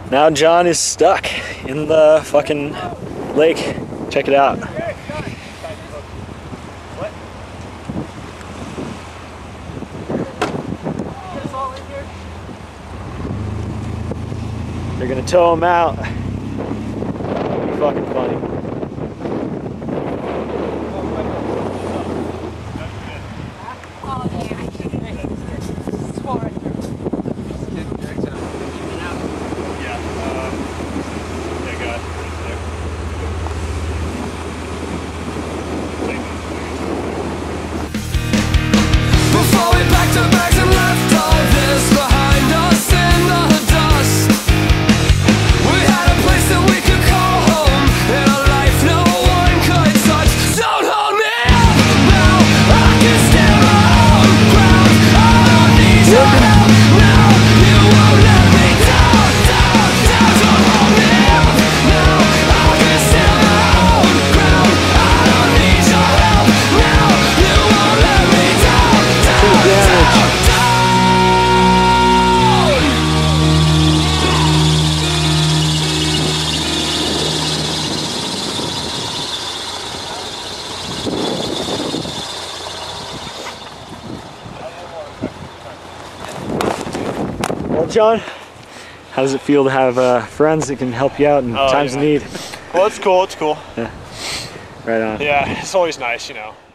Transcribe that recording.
Now John is stuck in the fucking lake. Check it out. They're gonna tow him out. That'd be fucking funny. Well, John, how does it feel to have friends that can help you out in times of need? Well, it's cool, it's cool. Yeah, right on. Yeah, it's always nice, you know.